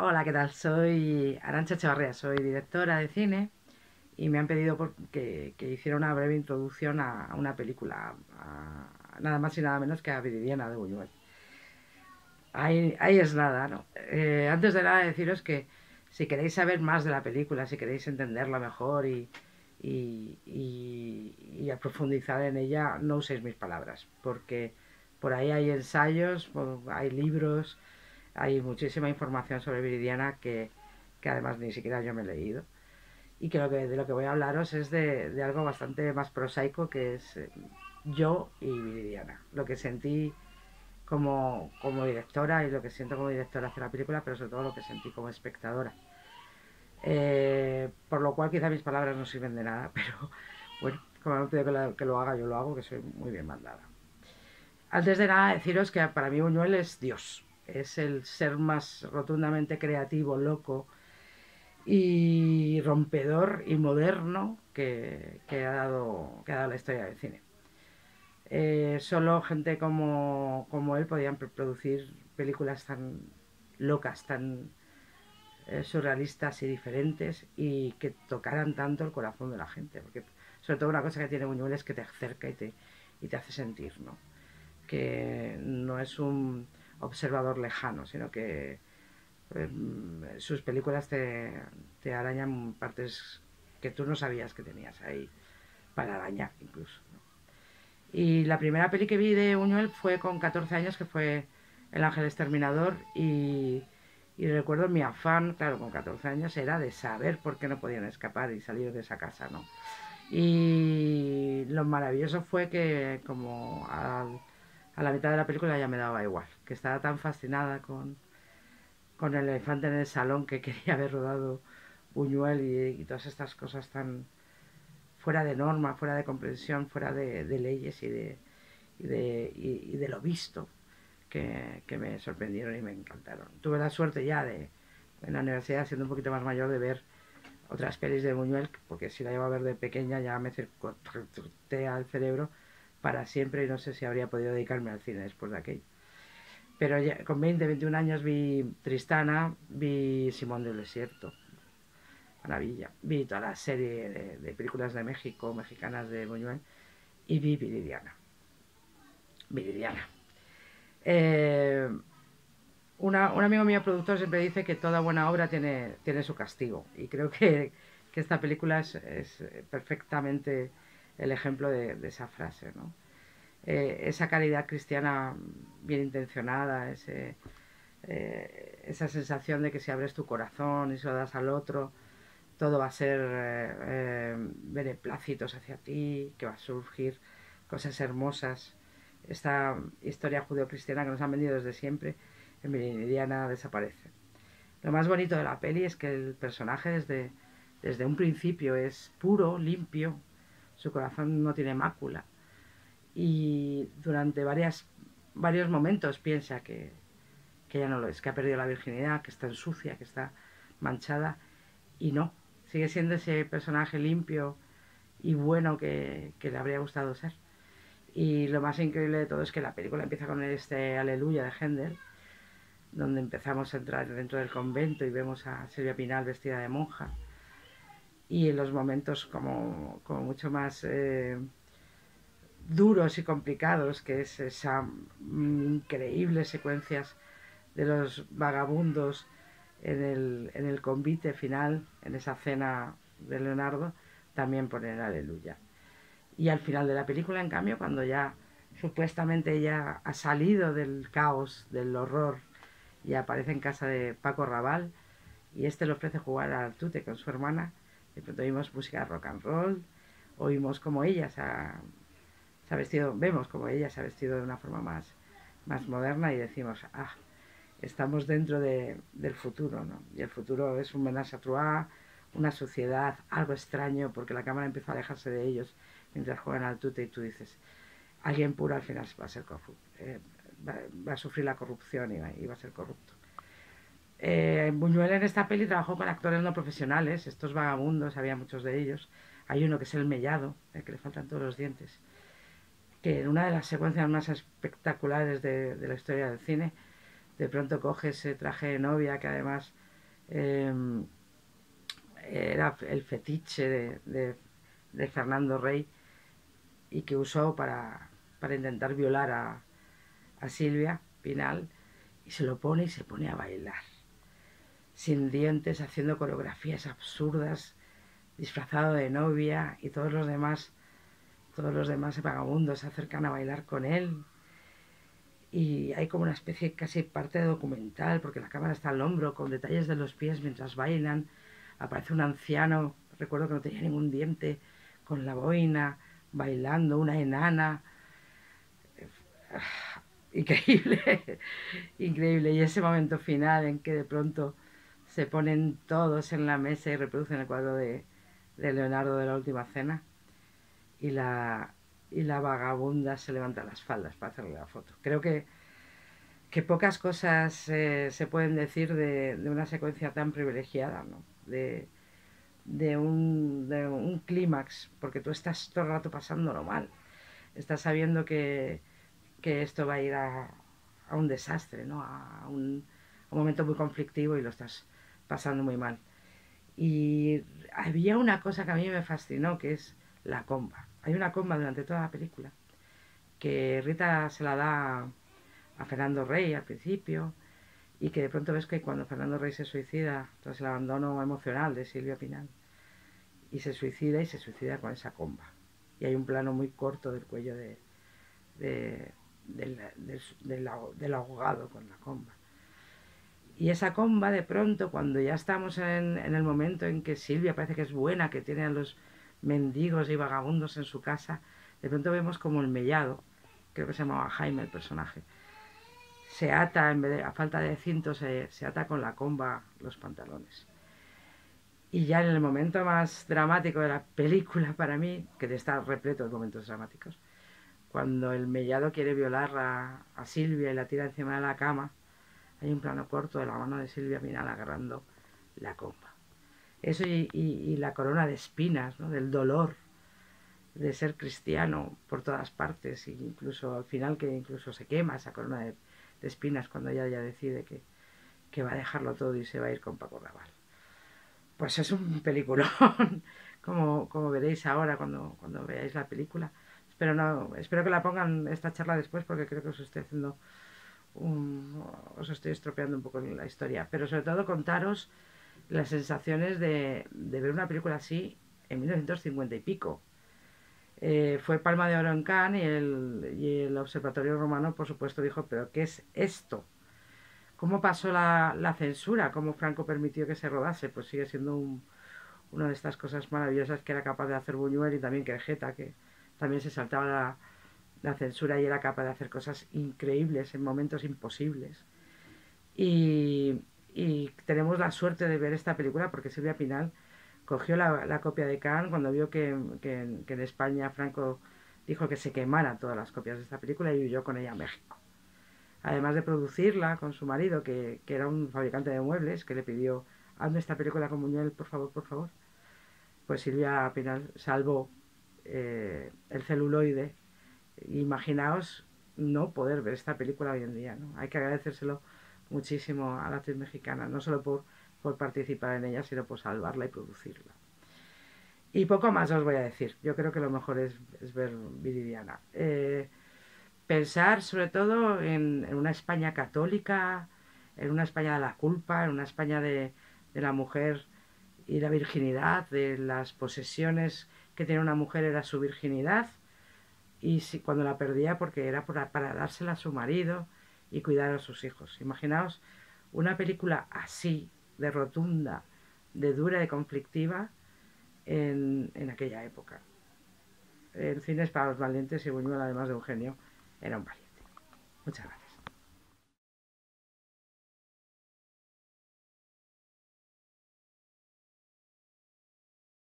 Hola, ¿qué tal? Soy Arantxa Echevarría, soy directora de cine y me han pedido que hiciera una breve introducción a una película, nada más y nada menos que a Viridiana de Buñuel. Ahí es nada, ¿no? Antes de nada deciros que si queréis saber más de la película, si queréis entenderla mejor y a profundizar en ella, no uséis mis palabras, porque por ahí hay ensayos, hay libros, hay muchísima información sobre Viridiana que además ni siquiera yo me he leído. Y que, de lo que voy a hablaros es de algo bastante más prosaico que es yo y Viridiana. Lo que sentí como directora y lo que siento como directora hacia la película, pero sobre todo lo que sentí como espectadora. Por lo cual quizá mis palabras no sirven de nada, pero bueno, como me pido que lo haga, yo lo hago, que soy muy bien mandada. Antes de nada deciros que para mí Buñuel es Dios, es el ser más rotundamente creativo, loco y rompedor y moderno que ha dado la historia del cine. Solo gente como él podían producir películas tan locas, tan surrealistas y diferentes y que tocaran tanto el corazón de la gente. Porque sobre todo una cosa que tiene Buñuel es que te acerca y te hace sentir, ¿no? Que no es un observador lejano, sino que sus películas te arañan partes que tú no sabías que tenías ahí para arañar incluso, ¿no? Y la primera peli que vi de Buñuel fue con 14 años, que fue El Ángel Exterminador, y recuerdo mi afán, claro, con 14 años, era de saber por qué no podían escapar y salir de esa casa, ¿no? Y lo maravilloso fue que a la mitad de la película ya me daba igual, que estaba tan fascinada con el elefante en el salón que quería haber rodado Buñuel y todas estas cosas tan fuera de norma, fuera de comprensión, fuera de leyes y de lo visto que me sorprendieron y me encantaron. Tuve la suerte ya en la universidad, siendo un poquito más mayor, de ver otras pelis de Buñuel, porque si la iba a ver de pequeña ya me circuitea el cerebro para siempre y no sé si habría podido dedicarme al cine después de aquello. Pero ya, con 20, 21 años vi Tristana, vi Simón del Desierto, maravilla. Vi toda la serie de películas de México, mexicanas de Buñuel, y vi Viridiana. Viridiana. Eh, un amigo mío productor siempre dice que toda buena obra tiene su castigo. Y creo que esta película es perfectamente el ejemplo de esa frase, ¿no? Esa caridad cristiana bien intencionada, esa sensación de que si abres tu corazón y se lo das al otro, todo va a ser beneplácitos hacia ti, que va a surgir cosas hermosas. Esta historia judeocristiana que nos han vendido desde siempre, en Viridiana desaparece. Lo más bonito de la peli es que el personaje desde un principio es puro, limpio, su corazón no tiene mácula y durante varios momentos piensa que ya no lo es, que ha perdido la virginidad, que está ensucia, que está manchada y no, sigue siendo ese personaje limpio y bueno que le habría gustado ser. Y lo más increíble de todo es que la película empieza con este Aleluya de Händel, donde empezamos a entrar dentro del convento y vemos a Silvia Pinal vestida de monja. Y en los momentos como mucho más duros y complicados, que es esa increíbles secuencias de los vagabundos en el convite final, en esa cena de Leonardo, también ponen Aleluya. Y al final de la película, en cambio, cuando ya supuestamente ella ha salido del caos, del horror, y aparece en casa de Paco Raval, y este le ofrece jugar al tute con su hermana, de pronto oímos música de rock and roll, oímos como ella se ha vestido, vemos como ella se ha vestido de una forma más moderna y decimos, ah, estamos dentro del futuro, ¿no? Y el futuro es un menage à trois, una sociedad, algo extraño, porque la cámara empieza a alejarse de ellos mientras juegan al tute y tú dices, alguien puro al final va a ser va a sufrir la corrupción y va a ser corrupto. Buñuel en esta peli trabajó con actores no profesionales, estos vagabundos, había muchos de ellos. Hay uno que es el Mellado, el que le faltan todos los dientes, que en una de las secuencias más espectaculares de la historia del cine, de pronto coge ese traje de novia que además eh, era el fetiche de Fernando Rey y que usó para intentar violar a Silvia Pinal, y se lo pone y se pone a bailar sin dientes, haciendo coreografías absurdas, disfrazado de novia, y todos los demás vagabundos se acercan a bailar con él. Y hay como una especie casi parte documental, porque la cámara está al hombro, con detalles de los pies mientras bailan. Aparece un anciano, recuerdo que no tenía ningún diente, con la boina, bailando, una enana. Increíble, increíble. Y ese momento final en que de pronto se ponen todos en la mesa y reproducen el cuadro de Leonardo de la Última Cena, y la vagabunda se levanta las faldas para hacerle la foto. Creo que pocas cosas se pueden decir de una secuencia tan privilegiada, ¿no? De un clímax, porque tú estás todo el rato pasándolo mal. Estás sabiendo que esto va a ir a un desastre, ¿no? A un momento muy conflictivo, y lo estás pasando muy mal. Y había una cosa que a mí me fascinó, que es la comba. Hay una comba durante toda la película que Rita se la da a Fernando Rey al principio, y que de pronto ves que cuando Fernando Rey se suicida tras el abandono emocional de Silvia Pinal, y se suicida con esa comba. Y hay un plano muy corto del cuello de- del ahogado con la comba. Y esa comba, de pronto, cuando ya estamos en el momento en que Silvia parece que es buena, que tiene a los mendigos y vagabundos en su casa, de pronto vemos como el mellado, creo que se llamaba Jaime el personaje, se ata, a falta de cinto, se ata con la comba los pantalones. Y ya en el momento más dramático de la película para mí, que está repleto de momentos dramáticos, cuando el mellado quiere violar a Silvia y la tira encima de la cama, hay un plano corto de la mano de Silvia Pinal agarrando la comba. Eso y la corona de espinas, ¿no? Del dolor de ser cristiano por todas partes, e incluso al final, que incluso se quema esa corona de espinas cuando ella ya decide que va a dejarlo todo y se va a ir con Paco Rabanne. Pues es un peliculón, como veréis ahora cuando veáis la película. Espero que la pongan esta charla después, porque creo que os estoy estropeando un poco la historia. Pero sobre todo contaros las sensaciones de ver una película así en 1950 y pico. Fue Palma de Oro en Cannes, y el Observatorio Romano, por supuesto, dijo: ¿pero qué es esto? ¿Cómo pasó la censura? ¿Cómo Franco permitió que se rodase? Pues sigue siendo una de estas cosas maravillosas que era capaz de hacer Buñuel, y también Querejeta, que también se saltaba la censura y era capaz de hacer cosas increíbles en momentos imposibles. Y tenemos la suerte de ver esta película porque Silvia Pinal cogió la copia de Cannes cuando vio que en España Franco dijo que se quemaran todas las copias de esta película, y huyó con ella a México. Además de producirla con su marido, que era un fabricante de muebles, que le pidió: hazme esta película con Buñuel, por favor, por favor. Pues Silvia Pinal salvó el celuloide. Imaginaos no poder ver esta película hoy en día, ¿no? Hay que agradecérselo muchísimo a la actriz mexicana, no solo por participar en ella, sino por salvarla y producirla. Y poco más os voy a decir. Yo creo que lo mejor es ver Viridiana. Pensar sobre todo en una España católica, en una España de la culpa, en una España de la mujer y la virginidad, de las posesiones que tenía una mujer era su virginidad, y si, cuando la perdía, porque era para dársela a su marido y cuidar a sus hijos. Imaginaos una película así, de rotunda, de dura, de conflictiva, en aquella época. El cine es para los valientes, y Buñuel, además de un genio, era un valiente. Muchas gracias.